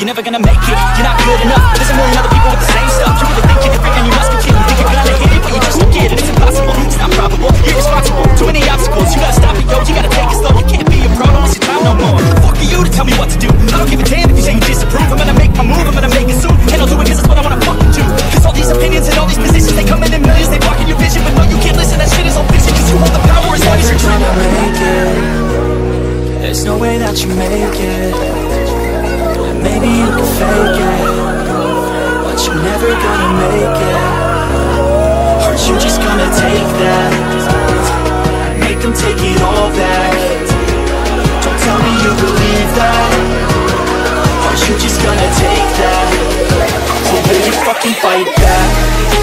you're never gonna make it. You're not good enough, there's a million other people with the same stuff. You really think you're different and you must continue. Think you're gonna hit it, but you just don't get it. It's impossible, it's not probable, you're irresponsible. Too many obstacles, you gotta stop it, yo. You gotta take it slow, you can't be a pro, don't waste your time no more. Fuck are you to tell me what to do? I don't give a damn if you say you disapprove. I'm gonna make my move, I'm gonna make it soon. And I'll do it cause it's what I wanna fucking do. Cause all these opinions and all these positions, they come in millions, they block in your vision. But no, you can't listen, that shit is all fiction. Cause you hold the power as long as you're trying to make it. There's no way that you make it. And maybe you can fake it, but you're never gonna make it. Aren't you just gonna take that? Make them take it all back. Don't tell me you believe that. Aren't you just gonna take that? So will you fucking fight back?